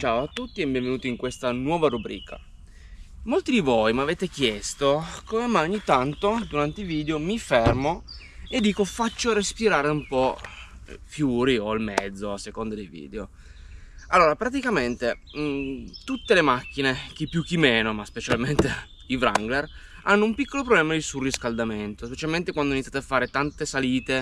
Ciao a tutti e benvenuti in questa nuova rubrica. Molti di voi mi avete chiesto come mai ogni tanto durante i video mi fermo e dico faccio respirare un po' Fury o il mezzo a seconda dei video. Allora, praticamente tutte le macchine, chi più chi meno, ma specialmente i Wrangler, hanno un piccolo problema di surriscaldamento, specialmente quando iniziate a fare tante salite,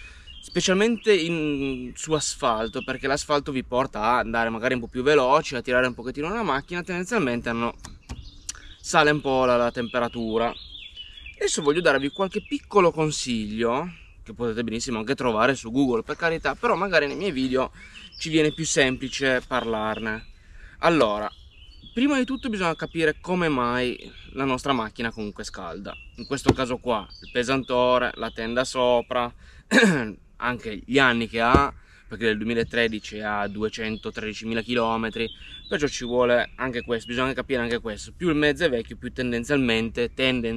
specialmente su asfalto, perché l'asfalto vi porta a andare magari un po' più veloci, a tirare un pochettino la macchina, tendenzialmente sale un po' la temperatura. Adesso voglio darvi qualche piccolo consiglio, che potete benissimo anche trovare su Google, per carità, però magari nei miei video ci viene più semplice parlarne. Allora, prima di tutto bisogna capire come mai la nostra macchina comunque scalda. In questo caso qua, il pesantore, la tenda sopra, anche gli anni che ha, perché nel 2013 ha 213.000 km, perciò ci vuole anche questo, bisogna capire anche questo. Più il mezzo è vecchio, più tendenzialmente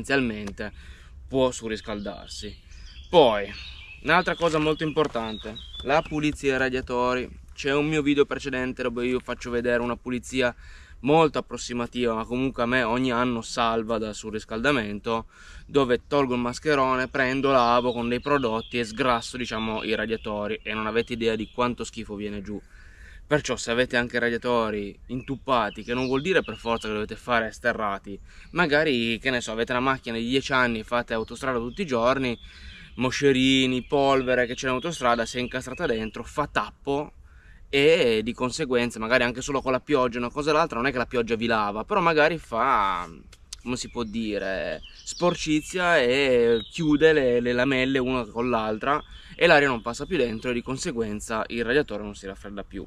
può surriscaldarsi. Poi, un'altra cosa molto importante, la pulizia dei radiatori. C'è un mio video precedente dove io faccio vedere una pulizia molto approssimativa, ma comunque a me ogni anno salva dal surriscaldamento, dove tolgo il mascherone, prendo, lavo con dei prodotti e sgrasso, diciamo, i radiatori, e non avete idea di quanto schifo viene giù. Perciò se avete anche radiatori intuppati, che non vuol dire per forza che dovete fare sterrati, magari, che ne so, avete una macchina di 10 anni, fate autostrada tutti i giorni, moscerini, polvere che c'è in autostrada, si è incastrata dentro, fa tappo, e di conseguenza magari anche solo con la pioggia una cosa o l'altra, non è che la pioggia vi lava, però magari fa, come si può dire, sporcizia e chiude le lamelle una con l'altra e l'aria non passa più dentro e di conseguenza il radiatore non si raffredda più.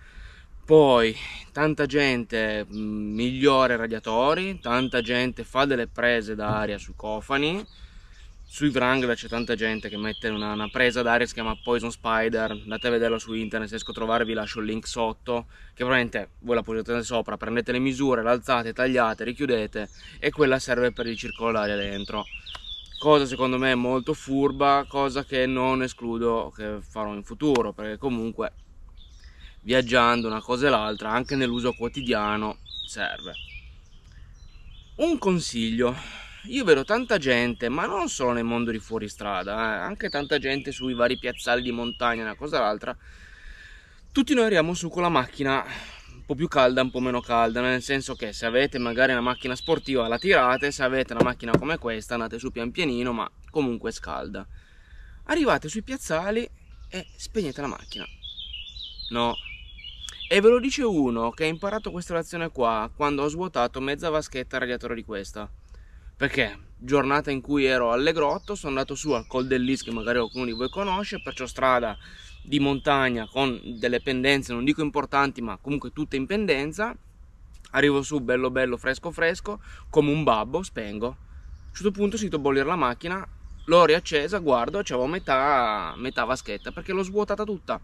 Poi tanta gente migliora i radiatori, tanta gente fa delle prese d'aria sui cofani. Sui Wrangler c'è tanta gente che mette una presa d'aria che si chiama Poison Spider, andate a vederlo su internet, se riesco a trovare vi lascio il link sotto, che probabilmente voi la posizionate sopra, prendete le misure, l'alzate, tagliate, richiudete e quella serve per ricircolare l'aria dentro. Cosa secondo me molto furba, cosa che non escludo che farò in futuro, perché comunque viaggiando una cosa e l'altra, anche nell'uso quotidiano, serve. Un consiglio: io vedo tanta gente, ma non solo nel mondo di fuoristrada, anche tanta gente sui vari piazzali di montagna, una cosa o l'altra, tutti noi arriviamo su con la macchina un po' più calda, un po' meno calda, nel senso che se avete magari una macchina sportiva la tirate, se avete una macchina come questa andate su pian pianino, ma comunque scalda. Arrivate sui piazzali e spegnete la macchina. No. E ve lo dice uno che ha imparato questa lezione qua quando ho svuotato mezza vaschetta radiatore di questa. Perché giornata in cui ero alle Grotto, sono andato su al Col dell'Is, che magari qualcuno di voi conosce, perciò strada di montagna con delle pendenze, non dico importanti, ma comunque tutte in pendenza. Arrivo su bello bello fresco fresco, come un babbo, spengo. A un certo punto sento bollire la macchina, l'ho riaccesa, guardo, c'avevo metà vaschetta, perché l'ho svuotata tutta.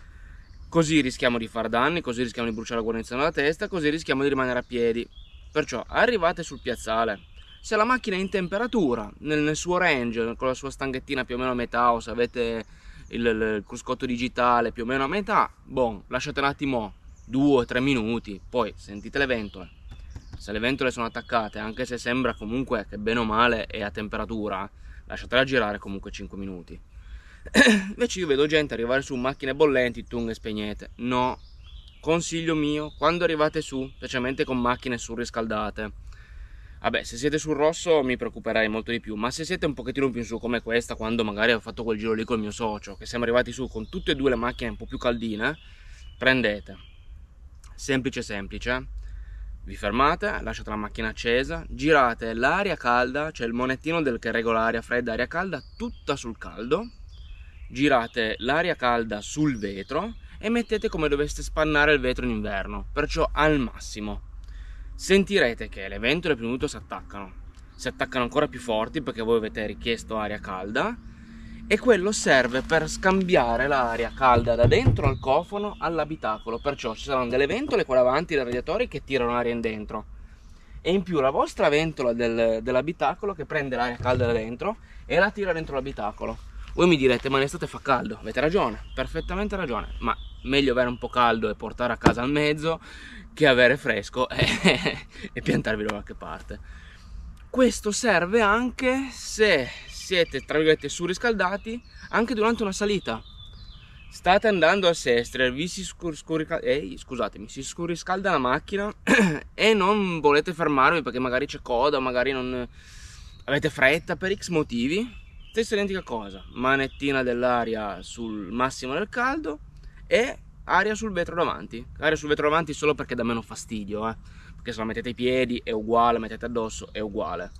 Così rischiamo di far danni, così rischiamo di bruciare la guarnizione alla testa, così rischiamo di rimanere a piedi. Perciò arrivate sul piazzale, se la macchina è in temperatura, nel suo range, con la sua stanghettina più o meno a metà, o se avete il cruscotto digitale più o meno a metà, boh, lasciate un attimo 2-3 minuti, poi sentite le ventole. Se le ventole sono attaccate, anche se sembra comunque che bene o male è a temperatura, lasciatela girare comunque 5 minuti. Invece io vedo gente arrivare su macchine bollenti, tung e spegnete. No, consiglio mio, quando arrivate su, specialmente con macchine surriscaldate, vabbè, se siete sul rosso mi preoccuperei molto di più, ma se siete un pochettino più in su come questa, quando magari ho fatto quel giro lì col mio socio, che siamo arrivati su con tutte e due le macchine un po' più caldine, prendete, semplice semplice, vi fermate, lasciate la macchina accesa, girate l'aria calda, cioè il monettino che regola aria fredda e aria calda, tutta sul caldo, girate l'aria calda sul vetro e mettete come doveste spannare il vetro in inverno, perciò al massimo. Sentirete che le ventole prima di tutto si attaccano ancora più forti perché voi avete richiesto aria calda, e quello serve per scambiare l'aria calda da dentro al cofano all'abitacolo, perciò ci saranno delle ventole qua davanti dei radiatori che tirano aria in dentro e in più la vostra ventola dell'abitacolo che prende l'aria calda da dentro e la tira dentro l'abitacolo. Voi mi direte, ma in estate fa caldo. Avete ragione, perfettamente ragione, ma meglio avere un po' caldo e portare a casa al mezzo che avere fresco e piantarvi da qualche parte. Questo serve anche se siete, tra virgolette, surriscaldati anche durante una salita. State andando a Sestre, si scurriscalda la macchina e non volete fermarvi perché magari c'è coda, magari non avete fretta per X motivi. Stessa identica cosa, manettina dell'aria sul massimo del caldo e aria sul vetro davanti. Aria sul vetro davanti solo perché dà meno fastidio, perché se la mettete ai piedi è uguale, mettete addosso è uguale.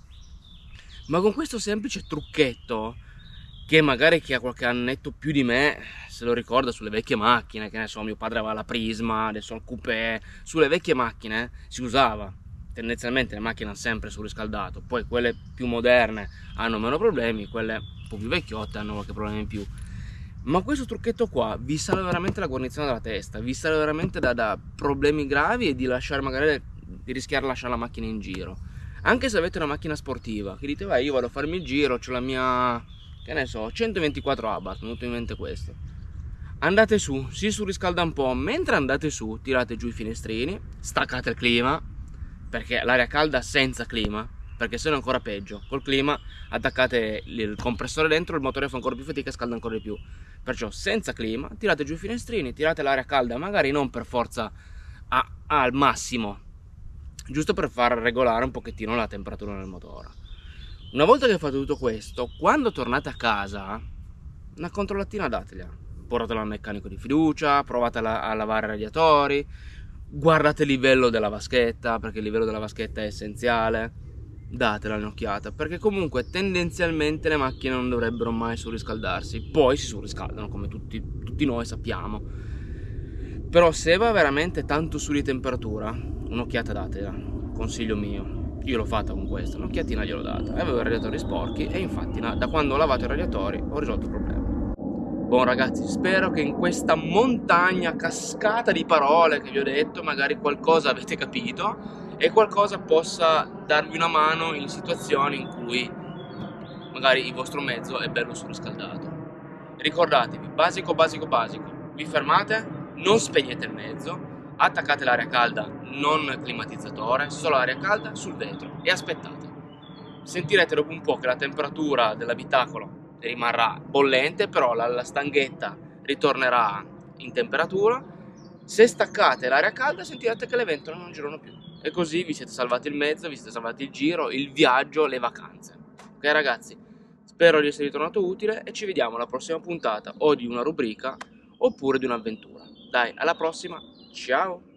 Ma con questo semplice trucchetto, che magari chi ha qualche annetto più di me se lo ricorda sulle vecchie macchine, che ne so, mio padre aveva la Prisma, adesso il Coupé, sulle vecchie macchine si usava. Tendenzialmente le macchine hanno sempre surriscaldato, poi quelle più moderne hanno meno problemi, quelle un po' più vecchiotte hanno qualche problema in più. Ma questo trucchetto qua vi salva veramente la guarnizione dalla testa, vi salva veramente da problemi gravi e di lasciare magari, di rischiare di lasciare la macchina in giro. Anche se avete una macchina sportiva, che dite, vai, io vado a farmi il giro, ho la mia, che ne so, 124 Abarth, mi è venuto in mente questo. Andate su, si surriscalda un po', mentre andate su tirate giù i finestrini, staccate il clima, perché l'aria calda senza clima, perché se no è ancora peggio, col clima attaccate il compressore dentro, il motore fa ancora più fatica e scalda ancora di più. Perciò senza clima, tirate giù i finestrini, tirate l'aria calda, magari non per forza al massimo, giusto per far regolare un pochettino la temperatura del motore. Una volta che fate tutto questo, quando tornate a casa, una controllatina dategli. Portatela al meccanico di fiducia, provate a lavare i radiatori, guardate il livello della vaschetta, perché il livello della vaschetta è essenziale, datela un'occhiata, perché comunque tendenzialmente le macchine non dovrebbero mai surriscaldarsi, poi si surriscaldano come tutti noi sappiamo, però se va veramente tanto su di temperatura, un'occhiata datela, consiglio mio. Io l'ho fatta con questa, un'occhiatina gliel'ho data, avevo i radiatori sporchi e infatti da quando ho lavato i radiatori ho risolto il problema. Buon ragazzi, spero che in questa montagna cascata di parole che vi ho detto magari qualcosa avete capito e qualcosa possa darvi una mano in situazioni in cui magari il vostro mezzo è bello surriscaldato. Ricordatevi, basico, vi fermate, non spegnete il mezzo, attaccate l'aria calda, non climatizzatore, solo aria calda sul vetro e aspettate. Sentirete dopo un po' che la temperatura dell'abitacolo rimarrà bollente, però la stanghetta ritornerà in temperatura. Se staccate l'aria calda sentirete che le ventole non girano più e così vi siete salvati il mezzo, vi siete salvati il giro, il viaggio, le vacanze. Ok ragazzi, spero di essere ritornato utile e ci vediamo alla prossima puntata o di una rubrica oppure di un'avventura. Dai, alla prossima, ciao!